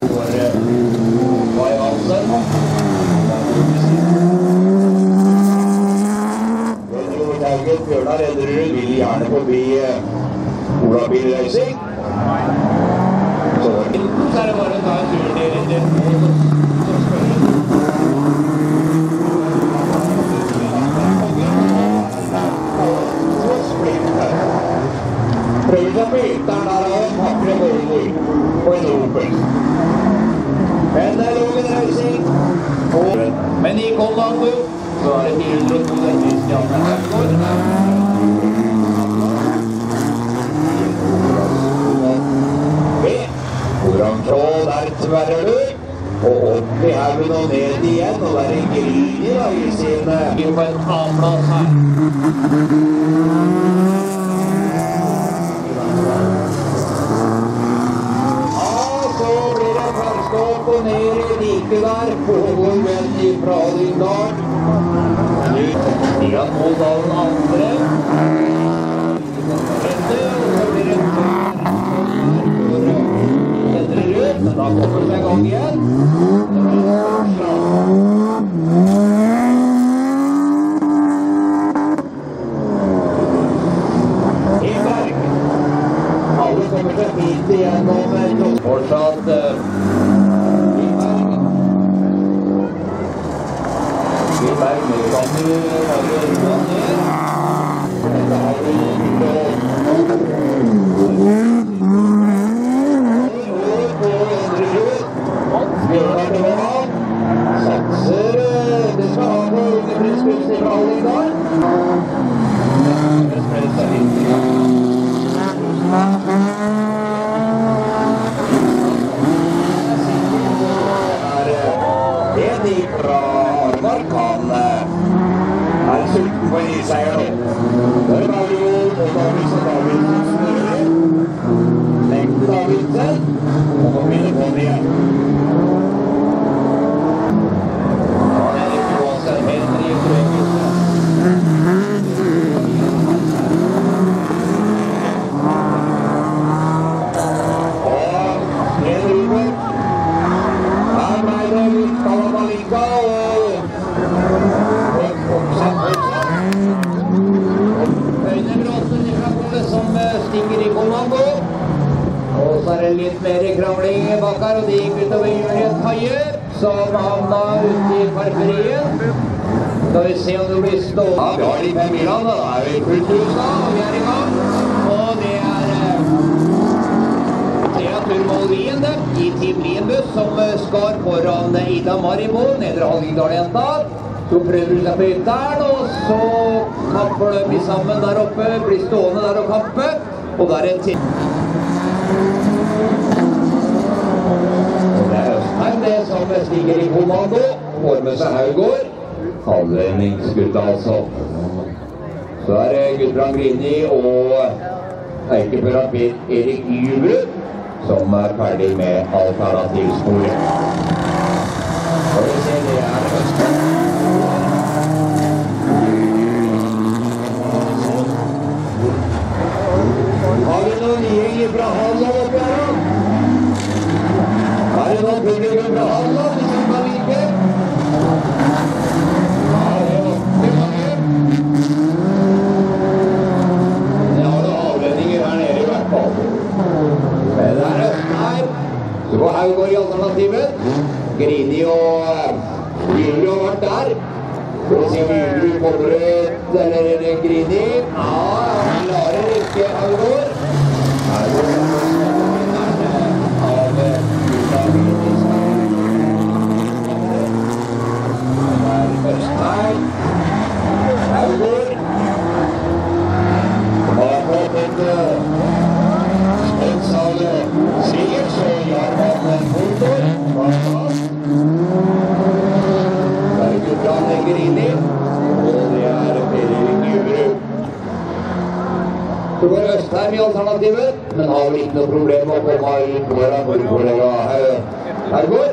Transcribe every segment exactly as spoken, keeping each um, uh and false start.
Bjørnar Edderud vil gjerne forbi Ola Bilreising. Så er det bare å ta en tur ned i det. Prøver seg på ytteren der av en pakre Volvo og en Opel. Men det er Logan Reising. Men i Kollando så er det fire hundre og to der Kristian Hergård. Oransjå, der tverrer du. Og opp i haugen og ned igjen. Og der er Grini da i sin på en A-plass her. Opp og ned i like der, pågår venn ifra Lyngdal. Stian mot av den andre. Etter, og så blir det etter rød, men da kommer det i gang igjen. Himberg. Alle kommer seg fint igjennom fortsatt Berg med Kammer, Harry Ørland ned. Dette har vi på andre rød. Bjørnar til Håland. Satser, det skal ha på underpresskutt i Lyngdal. Underpress er litt igjen. En ifra Armark, han er sulten på en iseier nå. Det er Mario og Davidsen Davidsen snører. Lengt Davidsen, og nå begynner på den igjen. Han er ikke på seg helt i prøvelse. Og en Ruben. Her ble det litt Kalamalinka og som stikker i kommando. Og så er det litt mer kravling bak her, og de gikk utover Juliet Kaje, som havna ute i parferien. Skal vi se om det blir stående. Ja, vi har de fem milene, da er vi fullt hus da, og vi er i gang. Og det er det er Turmål Lien, det, i Team Lienbuss, som skar foran Ida Marimo, Nedre Hallingdal-jenta. Så prøver hun seg på ytteren, og så kamper de sammen der oppe, blir stående der og kampe, og der er en til. Og det er Østheim, det som stiger i kommando, får med seg Haugård. Halvrenningsgutta altså. Så er det Gudbrand Grini og Eikefører Erik Jubrud, som er ferdig med alternativsporet. Og vi ser det er Østheim. Har vi noen nye fra Halland oppi her da? Er det noen publikum fra Halland som kan like? Ja, det er vanskelig mange. Det har noen avledninger her nede i hvert fall. Men det er Østheim. Så går Haugård i alternativet. Grini og Julie har vært der. Skal vi se om Julie kommer ut, eller Grini. Ja, han klarer ikke Haugård. Haugård er av Gudbrand Grini. Det er Østheim. Haugård. Har fått et spensale sier, så gjør han en motor. Det er Gudbrand Grini, og det er Per-Erik Jubrud. Så går Østheim i alternativet, men har vel ikke noe problem med å komme inn foran vår kollega Haugård.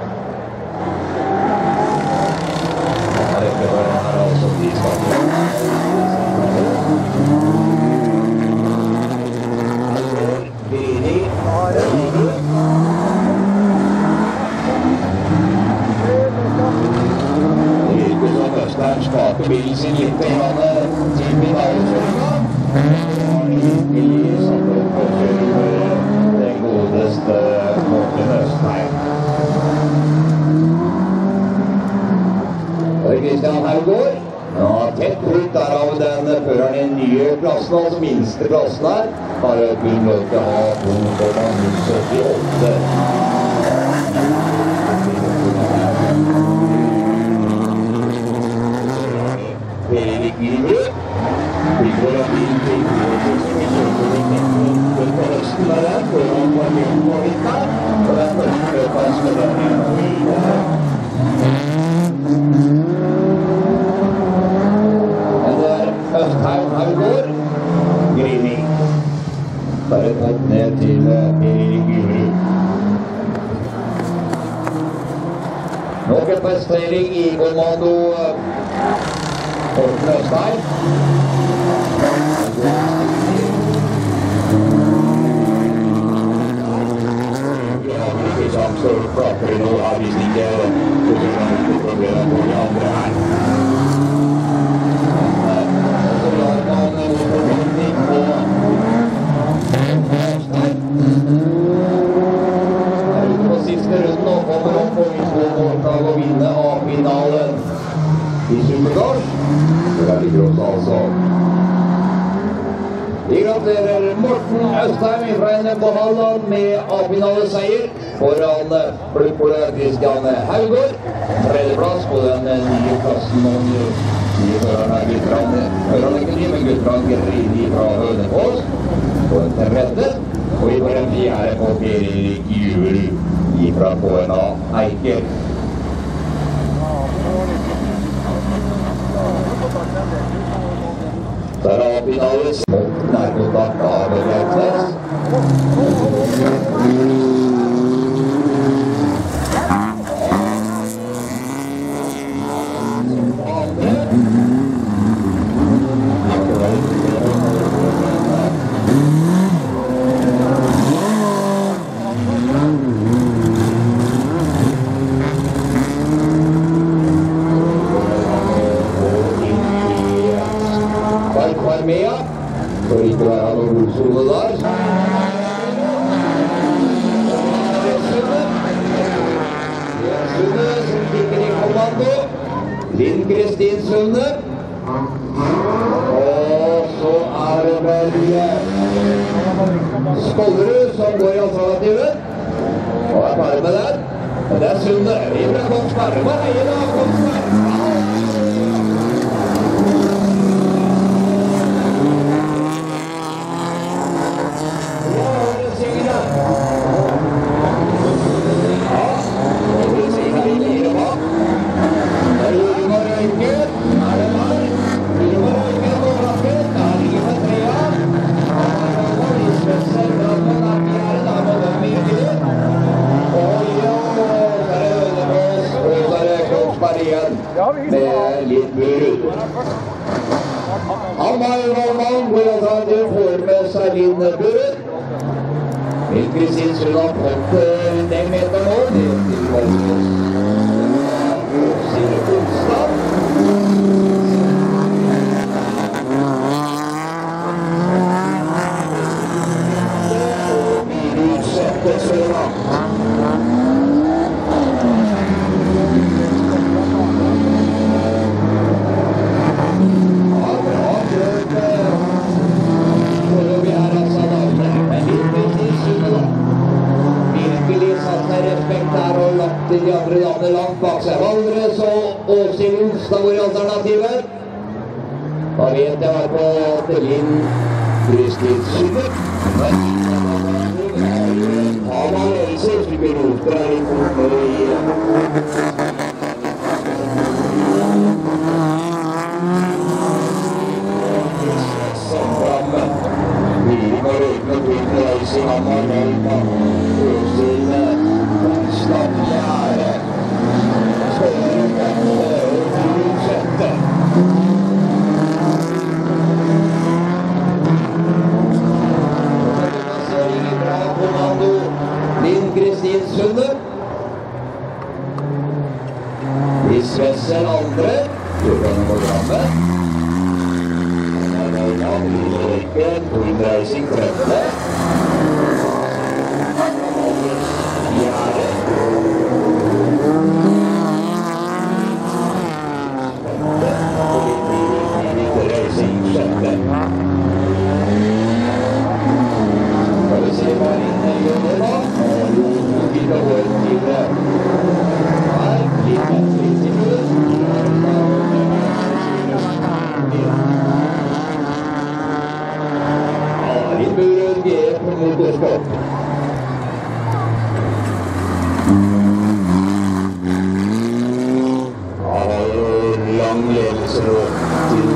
Dette var her altså de skaper. Grini, svarte bilen sin litt grann til finalekjøringa. Virkelig satt opp og kjører den godeste Morten Østheim. Og Kristian Haugård, ja, tett ut der av den føreren i den nye klassen, altså minste klassen her, har kun lov til å ha to komma syttiåtte. Erik Gilbrud, Bygård av bilen til på høsten der den, før han var med på vinteren, og den første løperen som er den gjennom videre. Østheim Haugård, Grini. Bare tatt ned til Erik Gilbrud. Nok en prestering i kommando Morten Østheim. Vi har ikke sagt så prater vi nå, hvis ikke problemer på de andre her. På siste runden og kommer opp på måltag å vinne A-finalen i Supercars. Det er litt råd altså. Vi gratulerer Morten Østheim fra N M på Halland med A-finaleseier foran klubbpole Kristian Haugård. Tredjeplass på den nye klassen og nye førerne Guttrand, førerne ikke nye, men Guttrand Grini fra Hønefoss på en tredje. Og vi får en fjerde på Per Erik Gilbrud fra K N A Eiker. Der har vi finales mot nærkontakt av Gautnes. For ikke være noen rotsone der. Sunde som kikker i kommando. Linn Kristin Sunde. Og så er det vel Skollerud som går i alternativet. Og er ferdig med den. Men det er Sunde. Vi fra Kongsberg. Hva heier da, Kongsberg? Med litt brud. Han var jo mann hvor han hadde får med seg Linn Brud. Linn Kristin Sunde har fått den meter nå. Det er til Valgås. Sine onsdag. Og vi utsetter Søra. Til de andre damene langt bak seg. Valdres og Åshild Olstad går i alternativet. Da vet jeg var på til Linn Kristin Sunde. Hamar Else, som blir roter her i kortene i Samframme. Vi må røyne og tvinne Else i Hamar Else. Åshild Olstad. Linn Kristin Sunde. Kjørerne på Drammen. Røyken, Twin Racing tredje. Fjerde. Twin Racing sjette. Skal vi se hva inne gjør det da? Og jo, vi skal gå til her. Litt litt i mulig. Buren G F Motorsport. Han har jo lang ledelse til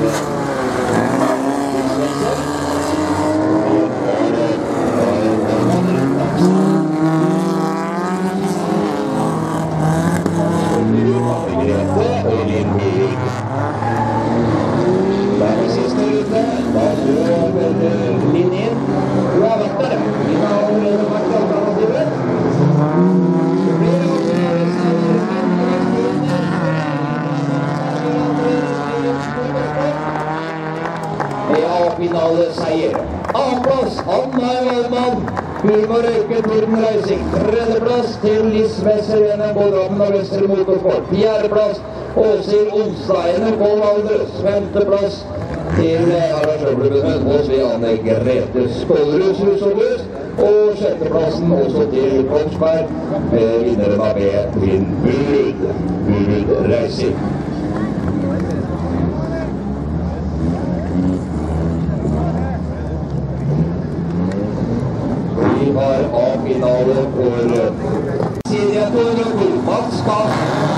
finaleseier. A-plass, Anna Valmann, Kurva Røyken, Twin Racing. Tredjeplass til Lismesser, N M K Drammen og Vestre Motorsport. Fjerdeplass, Åsir Onsdag, N M K Valdres. Femteplass til arrangørklubben hos ved Anne Grete Skålrus Husårhus. Og sjetteplassen også til Kongsberg, med vinneren av Twin Burud, Burud Racing. Vi har A-finale for serietoren for Mats Kass.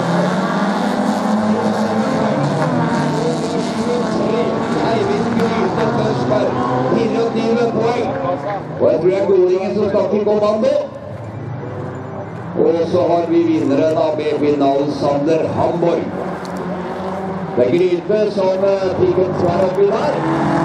Eivind Gryte Tønsberg, fireogtyve poeng. Og jeg tror det er godingen som skal til kommando. Og så har vi vinneren av B-finalen, Sander Hamborg. Det er Gryte som fikk en svær oppi der.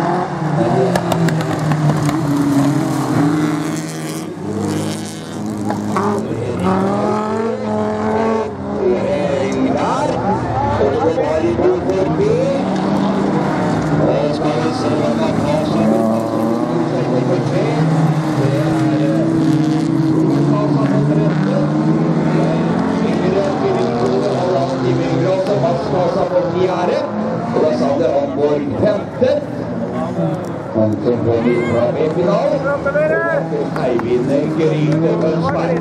Og da sa det Hamborg femte. Han som kom ut fra B-finalen. Eivind Gryte Tønsberg.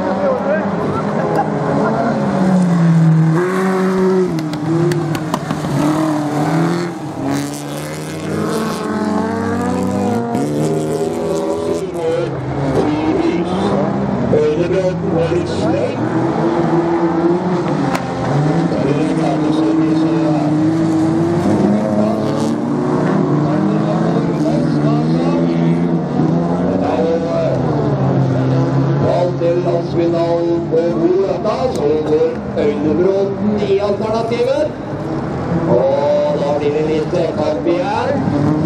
Landsfinalen på Bolata, så går Øynebråten i alternativet. Og da blir det litt kamp igjen.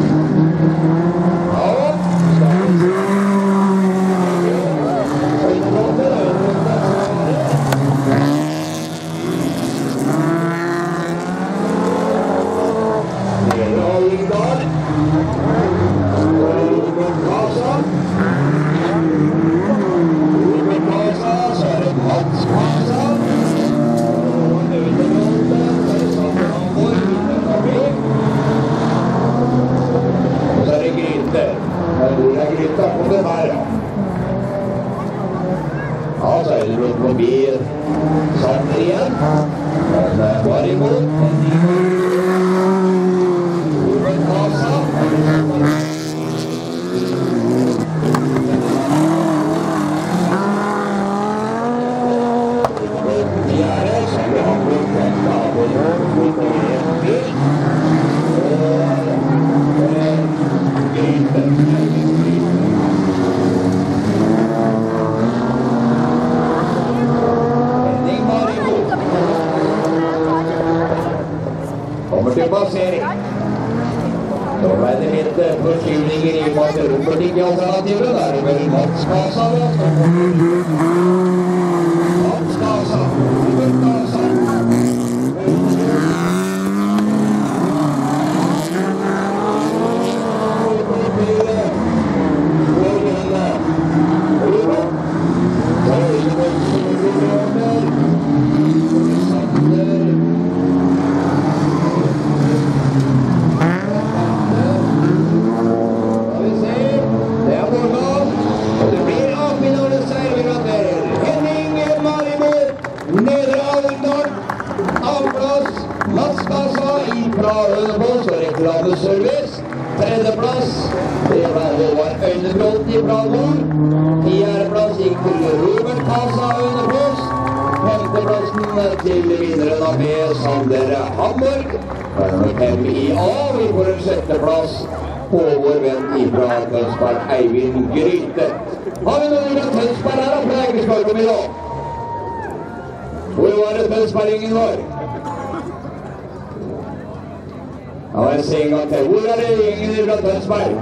Ja, skal vi se. Øynebråten, Øynebråten. Nere Alvingdal. Og Robert Kasa. Mats Kasa. Og Øynebråten, så er det Sander Hamborg, vinneren av B. Og så er det Gryte. Hvor er Gryte? På den her, ja. Ja, så er Øynebråten forbi Sander igjen. Men var imot. Robert Kasa. Kommer til basering. Da ble det litt forskyvninger i Mats Robert ikke i alternativet. Da er det vel Mats Kasa da. Mats Kasa, Robert Kasa. fra Hønefoss og Reklameservice. Tredjeplass, det var Håvard Øynebrot fra Nord. Fjerdeplass gikk til Robert Kasa Hønefoss. Femteplassen til vinneren av med Sander Hamburg. Fem i A, vi får en sjetteplass på vår venn fra Tønsberg, Eivind Gryte. Har vi noen fra Tønsberg her, for det er ikke spørt om i dag. Hvor var det Tønsbergingen var? Ja, jeg ser en gang til. Hvor er det gjengen fra Tønsberg?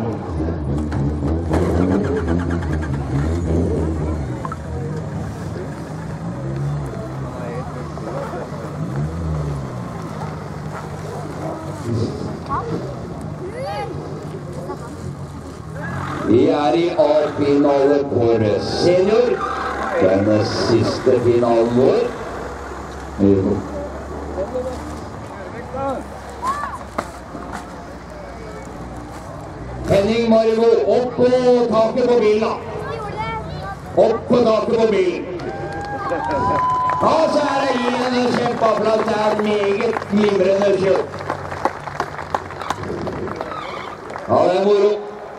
Vi er i A-finale for senior. Den siste finalen vår. Henning Marimo, opp på taket på bilen da. Opp på taket på bilen. Ja, så er det gi en kjempeapplaus. Det er meget glimrende kjøtt. Ja, det er moro.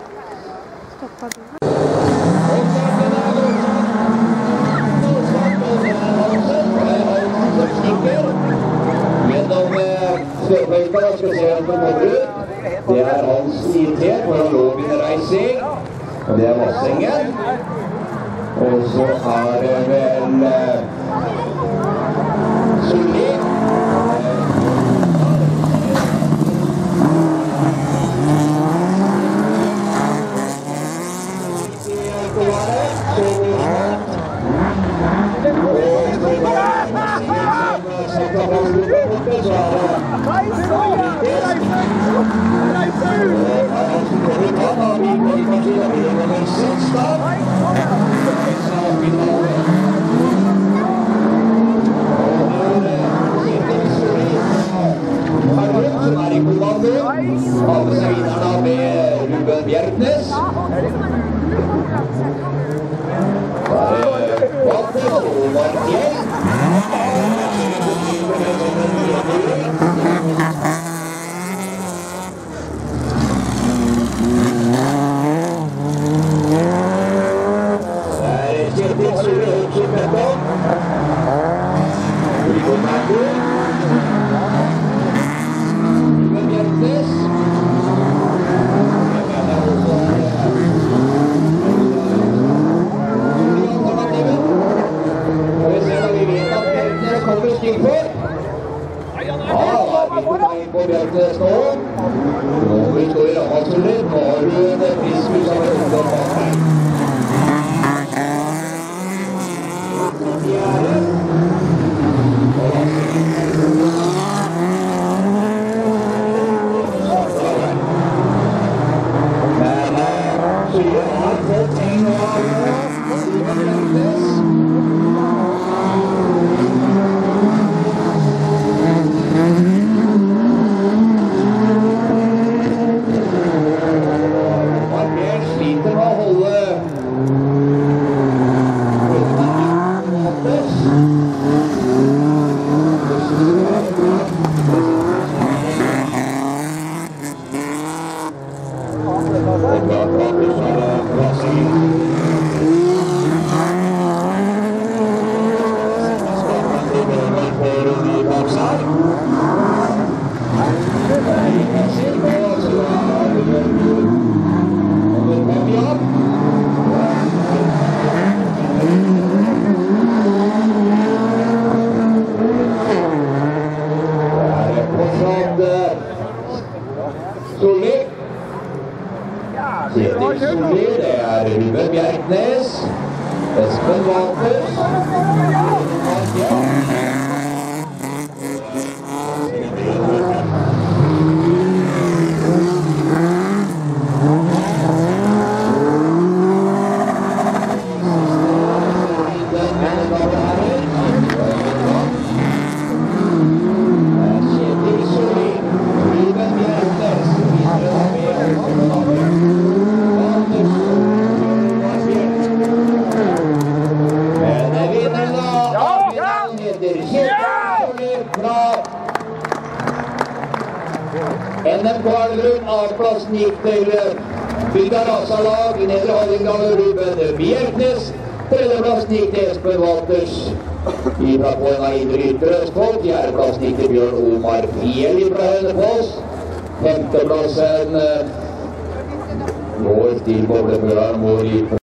Gjennom størrfølka da skal se han på målet. Det er hans I T for han lå under reising. Og det er Vassengen. Og så er det vel Solli. Bjerknes. Bjerknes, Espen Walters, N M K Elverum, A-plassen gikk til Bygda Rasalag i Nedre Hallingdal, Ruben Bjerknes. Tredjeplassen gikk til Espen Walters i plattformen av Indre Ytre Østfold. Fjerdeplassen gikk til Bjørn Omar Fjell fra Hønefoss. Femteplassen går til Boblefjøren, hvor